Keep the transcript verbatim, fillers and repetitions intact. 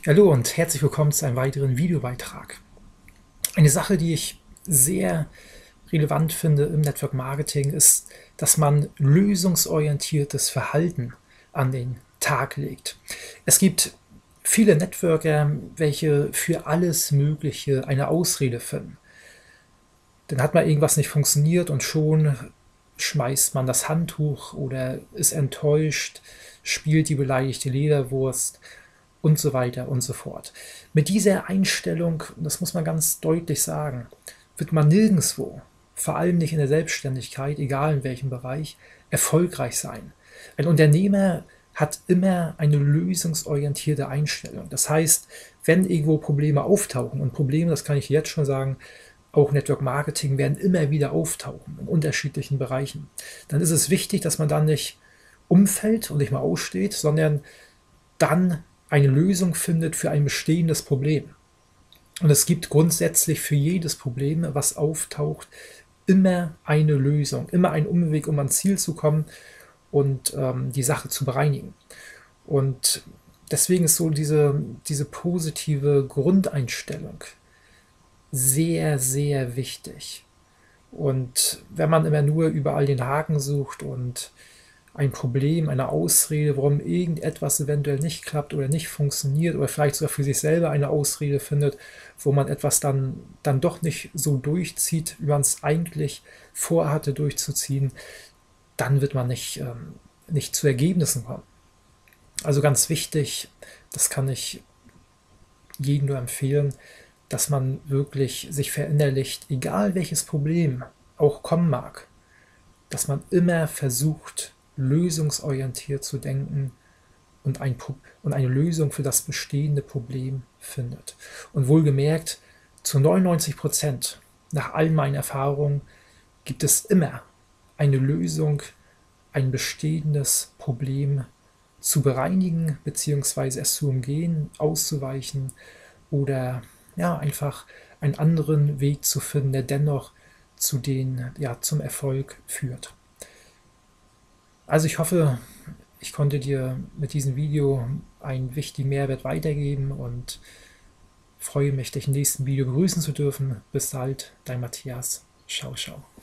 Hallo und herzlich willkommen zu einem weiteren Videobeitrag. Eine Sache, die ich sehr relevant finde im Network Marketing, ist, dass man lösungsorientiertes Verhalten an den Tag legt. Es gibt viele Networker, welche für alles Mögliche eine Ausrede finden. Dann hat mal irgendwas nicht funktioniert und schon schmeißt man das Handtuch oder ist enttäuscht, spielt die beleidigte Leberwurst und so weiter und so fort. Mit dieser Einstellung, das muss man ganz deutlich sagen, wird man nirgendwo, vor allem nicht in der Selbstständigkeit, egal in welchem Bereich, erfolgreich sein. Ein Unternehmer hat immer eine lösungsorientierte Einstellung. Das heißt, wenn irgendwo Probleme auftauchen, und Probleme, das kann ich jetzt schon sagen, auch Network Marketing werden immer wieder auftauchen in unterschiedlichen Bereichen, dann ist es wichtig, dass man dann nicht umfällt und nicht mal aussteht, sondern dann eine Lösung findet für ein bestehendes Problem. Und es gibt grundsätzlich für jedes Problem, was auftaucht, immer eine Lösung, immer einen Umweg, um ans Ziel zu kommen und ähm, die Sache zu bereinigen. Und deswegen ist so diese, diese positive Grundeinstellung sehr, sehr wichtig. Und wenn man immer nur überall den Haken sucht und ein Problem, eine Ausrede, warum irgendetwas eventuell nicht klappt oder nicht funktioniert oder vielleicht sogar für sich selber eine Ausrede findet, wo man etwas dann, dann doch nicht so durchzieht, wie man es eigentlich vorhatte durchzuziehen, dann wird man nicht, ähm, nicht zu Ergebnissen kommen. Also ganz wichtig, das kann ich jedem nur empfehlen, dass man wirklich sich verinnerlicht, egal welches Problem auch kommen mag, dass man immer versucht, lösungsorientiert zu denken und, ein, und eine Lösung für das bestehende Problem findet. Und wohlgemerkt, zu neunundneunzig Prozent nach all meinen Erfahrungen gibt es immer eine Lösung, ein bestehendes Problem zu bereinigen bzw. es zu umgehen, auszuweichen oder ja, einfach einen anderen Weg zu finden, der dennoch zu den, ja, zum Erfolg führt. Also ich hoffe, ich konnte dir mit diesem Video einen wichtigen Mehrwert weitergeben und freue mich, dich im nächsten Video begrüßen zu dürfen. Bis bald, dein Matthias. Ciao, ciao.